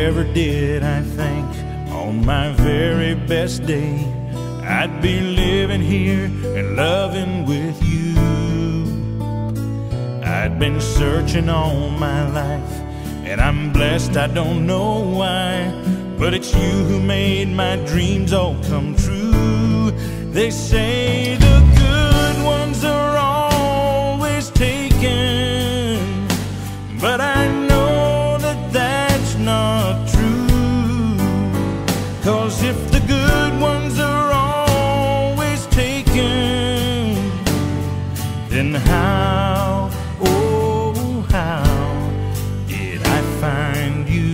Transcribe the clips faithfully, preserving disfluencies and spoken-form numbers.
Never did I think on my very best day I'd be living here and loving with you. I'd been searching all my life, and I'm blessed, I don't know why, but it's you who made my dreams all come true. They say the good ones are always taken, but I know that that's not true. 'Cause if the good ones are always taken, then how, oh how did I find you?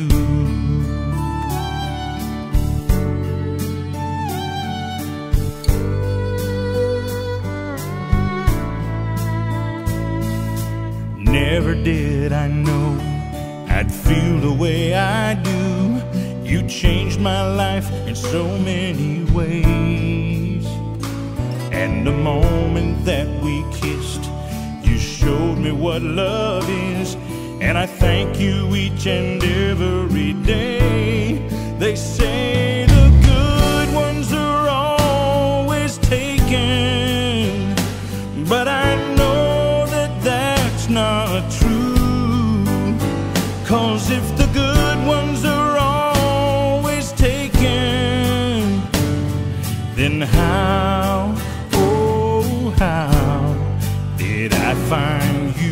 Never did I know I'd feel the way I do. You changed my life in so many ways, and the moment that we kissed, you showed me what love is, and I thank you each and every day. They say the good ones are always taken, but I know that that's not true. 'Cause if the good ones are always taken, then how, oh how did I find you?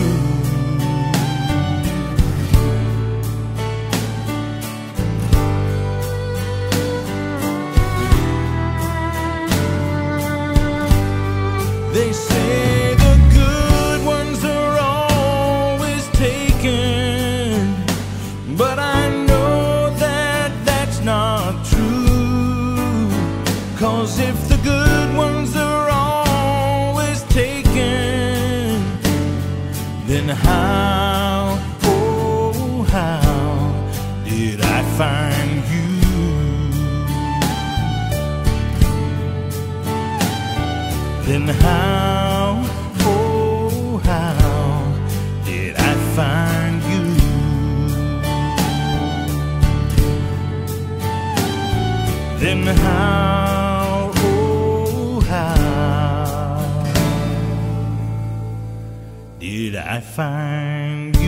They say the good ones are always taken, but I know that that's not true. 'Cause if the good ones are always taken, then how, oh how did I find you? Then how, oh how did I find you? Then how, oh how did I find you?